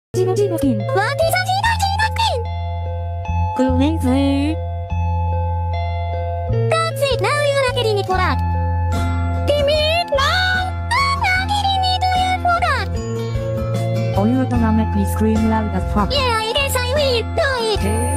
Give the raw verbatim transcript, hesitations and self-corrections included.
지부지부긴 어디서 지나지나긴 그레이즈 같이 나우유라기리니 보라 김이 나우유라기리니 두유 보라 어유가 남의 비스크린 라우다 팝 예 이게 사이위 너희